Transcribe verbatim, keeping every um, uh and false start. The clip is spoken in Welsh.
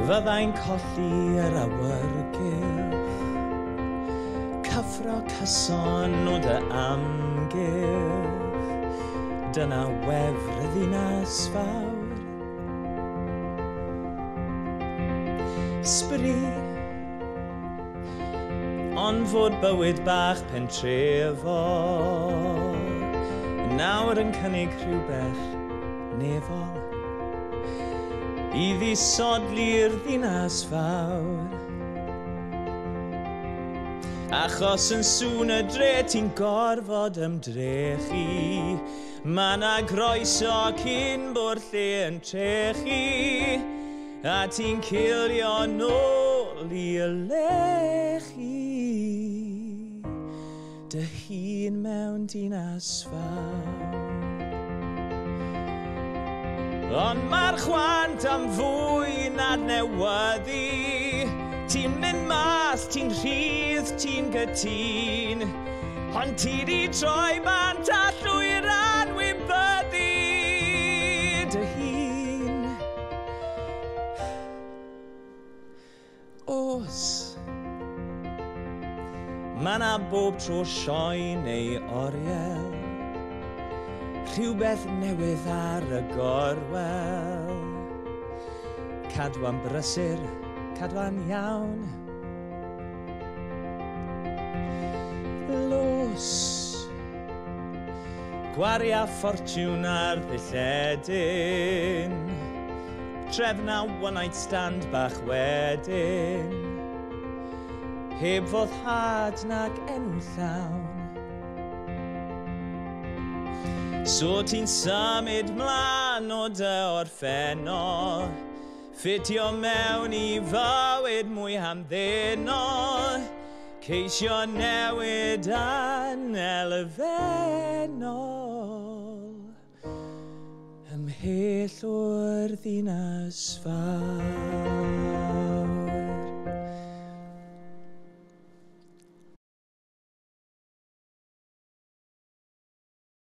Fyddai'n colli yr awyrgylch, cyffro cyson o dy amgylch, dyna wefr y ddinas fawr. Ysbryd, ond fod bywyd bach pentrefol, nawr yn cynnig rhywbeth nefol, i ddisodli'r ddinas fawr. Achos yn sŵn y dre ti'n gorfod ymdrechu, ma' na groeso cyn bo'r lle yn trechu, a ti'n cilio nôl i'r lechi, dy hun mewn dinas fawr. Ond mae'r chwant am fwy nad newyddu, ti'n mynd mas, ti'n rhydd, ti'n gytun, ond ti di troi bant a llwyr anwybyddu dy hun. Os ma' na bob tro sioe neu oriel, rhywbeth newydd ar y gorwel, cadwa'n brysur, cadwa'n iawn. Los, gwaria ffortiwn ar ddilledyn, trefna one-night stand bach wedyn, heb foddhad nag enw llawn. So ti'n symud mlaen o dy orffenno, ffitio mewn i fywyd mwy hamddenol, ceisio newid yn elfennol, ymhell o'r ddinas fawr.